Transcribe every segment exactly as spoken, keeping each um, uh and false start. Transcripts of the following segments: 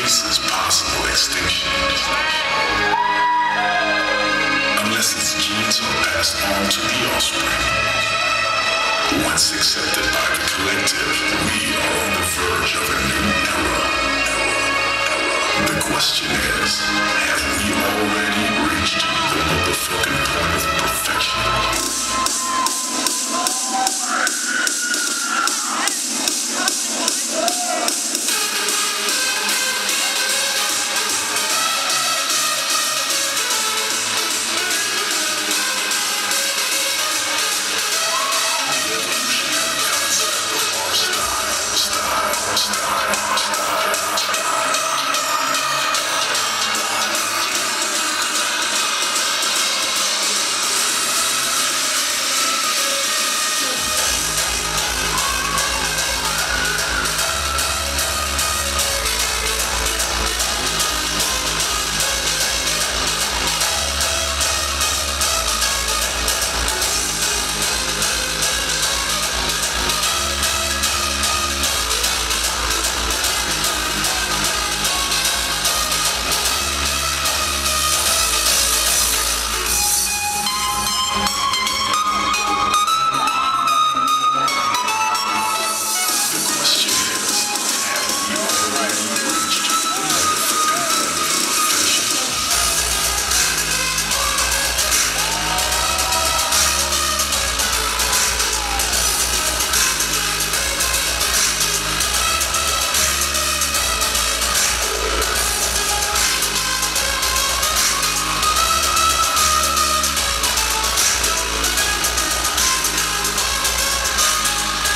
faces possible extinction. Unless its genes are passed on to the offspring. Once accepted by the collective, we are on the verge of a new era. The question is, have we already reached the motherfucking point of perfection?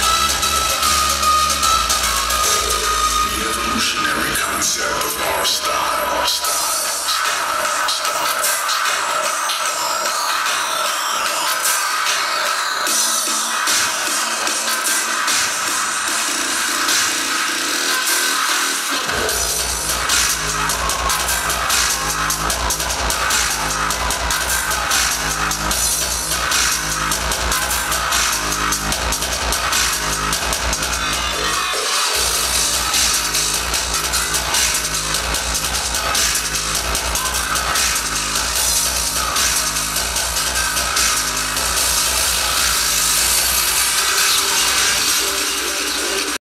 Concept of our style.